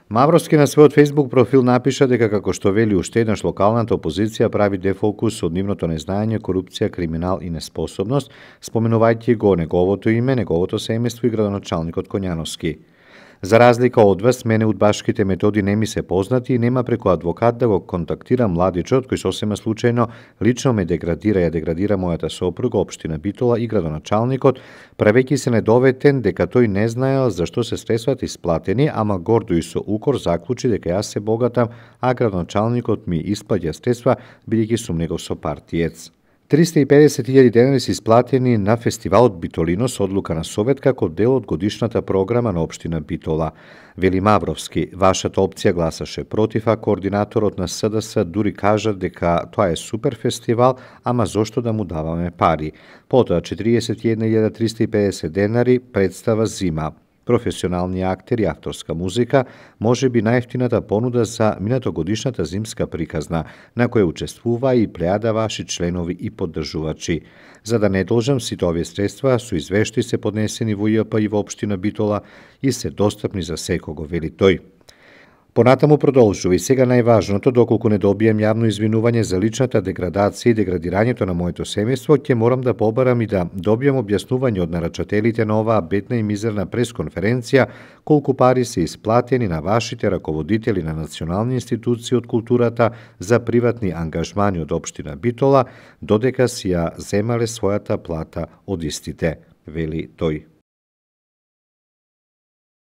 Мавровски на својот Facebook профил напиша дека како што вели уште еднаш локалната опозиција прави дефокус од нивното незнаење, корупција, криминал и неспособност, споменувајќи го неговото име, неговото семејство и градоначалникот Коњановски. За разлика од вас, мене удбашките методи не ми се познати и нема преку адвокат да го контактирам младичот кој сосема случајно лично ме деградира мојата сопруга, општина Битола и градоначалникот, правејќи се недоветен дека тој не знаел зашто се средствата исплатени, ама гордо и со укор заклучи дека јас се богатам, а градоначалникот ми исплаќа средства бидејќи сум негов сопартиец. 350.000 денари се исплатени на фестивалот Битолино со одлука на Совет како дел од годишната програма на општина Битола. Вели Мавровски, вашата опција гласаше против, а координаторот на СДС дури кажа дека тоа е супер фестивал, ама зошто да му даваме пари. Потоа 41.350 денари представа зима. Професионални актери, авторска музика, може би најефтината понуда за минатогодишната зимска приказна, на која учествува и плејада ваши членови и поддржувачи. За да не должам, сите овие средства со извештаи се поднесени во ЈП и во општина Битола и се достапни за секого, вели тој. Понатаму продолжува и сега најважното, доколку не добијам јавно извинување за личната деградација и деградирањето на моето семејство, ќе морам да побарам и да добијам објаснување од нарачателите на оваа бедна и мизерна пресконференција колку пари се исплатени на вашите раководители на национални институции од културата за приватни ангажмани од општина Битола, додека си ја земале својата плата од истите, вели тој.